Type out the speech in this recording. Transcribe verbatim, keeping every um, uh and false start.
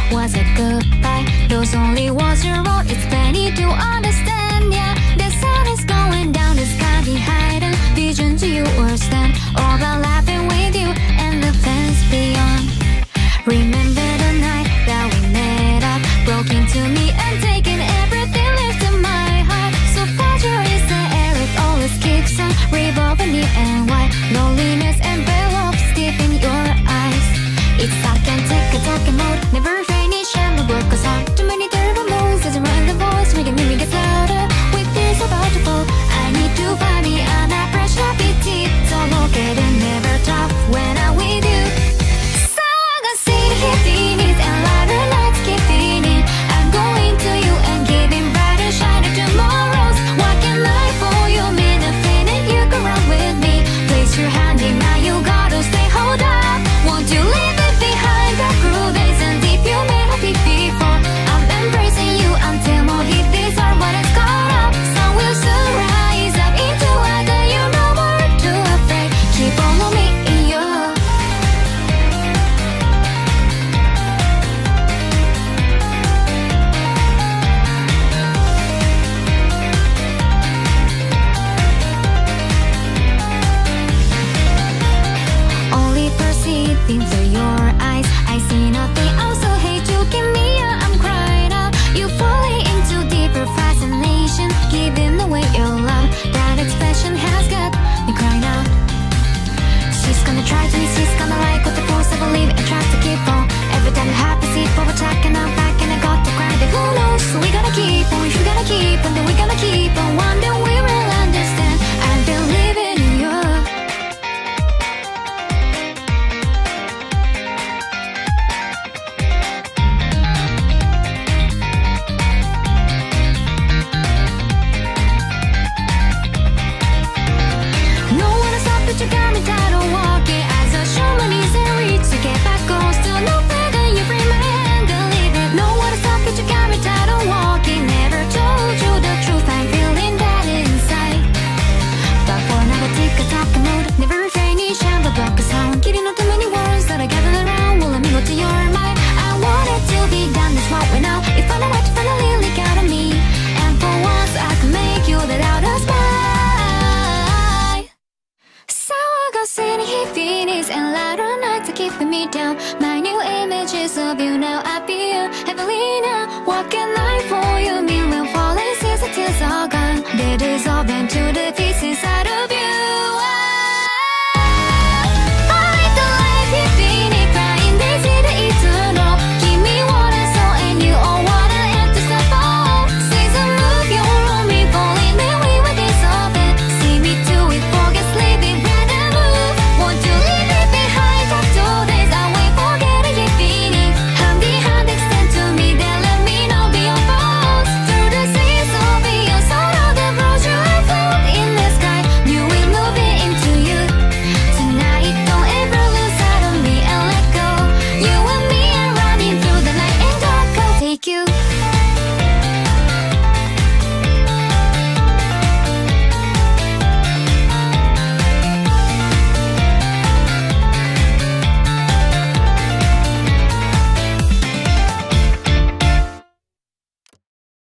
was a goodbye. Those only was your road, it's plenty to understand, yeah. The sun is going down, the sky behind a vision to you or stand all about laughing with you and the fence beyond. Remember the night that we met up, broke into me and taking everything left in my heart. So fragile is the air, it always keeps on revolving near and wide. Loneliness and envelopes deep in your eyes. It's I can take a talking mode, never finish and the work goes on. Too many terrible moves, as I run the voice, making me get louder. With this about to fall, I need to find me an fresh happy tea. So look at it, never tough when I'm with you. So I'm gonna see the happiness and lighter lights keep feeding. I'm going to you and giving brighter, shiner tomorrows. What can I for you, mean a thing and you can run with me. Place your hand in now, you gotta stay, hold up. Won't you leave it behind the cruel days and deep you made happy before. I'm embracing you until more hit these are what it's caught up. Sun will soon rise up into other, you're no more too afraid. Keep on me in you. Only perceiving through your eyes, I see nothing else, so hate you, give me a, I'm crying out. You falling into deeper fascination, giving away your love. That expression has got me crying out. She's gonna try to me, she's gonna like what the force I believe and try to keep on. Every time you have to see for attack and I'm back and I got to cry, but who knows, so we gotta keep on. If we gotta keep on, then we gotta keep on. One day we will understand, I've been living in you. No one has stopped but you got me tired of walking. As I show my knees and reach to get back on. Still no better, you free my hand and leave it. No one has stopped but you got me tired of walking. Never told you the truth, I'm feeling that inside. But for another tick a talking mode, never refrain each time but block a sound. Getting out too many words that I gathered around, will let me go to your mind. I wanted to be done this moment now. If I know what you finally leak out of me, and for once I can make you the loudest spy. So I got city feelings and louder nights are keeping me down. My new images of you now appear heavily now. What can